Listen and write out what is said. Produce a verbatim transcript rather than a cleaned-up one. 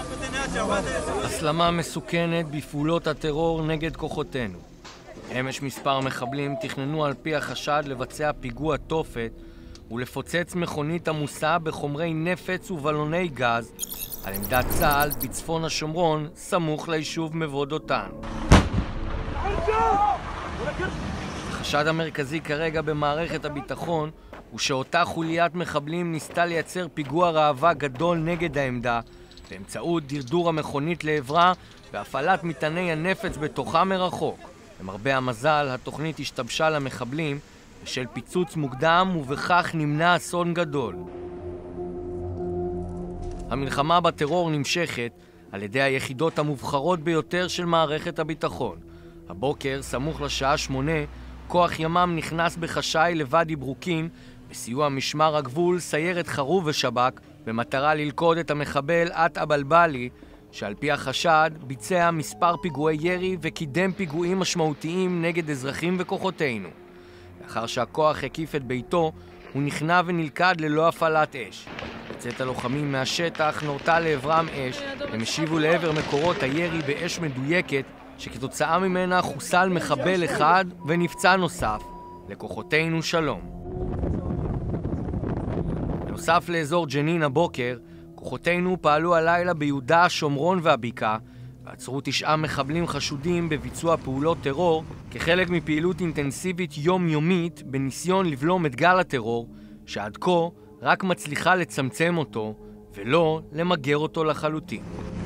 הסלמה מסוכנת בפעולות הטרור נגד כוחותינו. אמש מספר מחבלים תכננו על פי החשד לבצע פיגוע תופת ולפוצץ מכונית עמוסה בחומרי נפץ ובלוני גז על עמדת צה"ל בצפון השומרון, סמוך ליישוב מבוא דותן. החשד המרכזי כרגע במערכת הביטחון הוא שאותה חוליית מחבלים ניסתה לייצר פיגוע ראווה גדול נגד העמדה באמצעות דרדור המכונית לעברה והפעלת מטעני הנפץ בתוכה מרחוק. למרבה המזל, התוכנית השתבשה למחבלים בשל פיצוץ מוקדם ובכך נמנע אסון גדול. המלחמה בטרור נמשכת על ידי היחידות המובחרות ביותר של מערכת הביטחון. הבוקר, סמוך לשעה שמונה, כוח ימ"מ נכנס בחשאי לוואדי ברוקין בסיוע משמר הגבול, סיירת חרוב ושב"כ במטרה ללכוד את המחבל עת אבלבלי, שעל פי החשד ביצע מספר פיגועי ירי וקידם פיגועים משמעותיים נגד אזרחים וכוחותינו. לאחר שהכוח הקיף את ביתו, הוא נכנע ונלכד ללא הפעלת אש. יוצאת הלוחמים מהשטח נורתה לעברם אש, הם השיבו לעבר מקורות הירי באש מדויקת, שכתוצאה ממנה חוסל מחבל אחד ונפצע נוסף. לכוחותינו שלום. בנוסף לאזור ג'נין הבוקר, כוחותינו פעלו הלילה ביהודה, שומרון והבקעה, ועצרו תשעה מחבלים חשודים בביצוע פעולות טרור כחלק מפעילות אינטנסיבית יומיומית בניסיון לבלום את גל הטרור, שעד כה רק מצליחה לצמצם אותו ולא למגר אותו לחלוטין.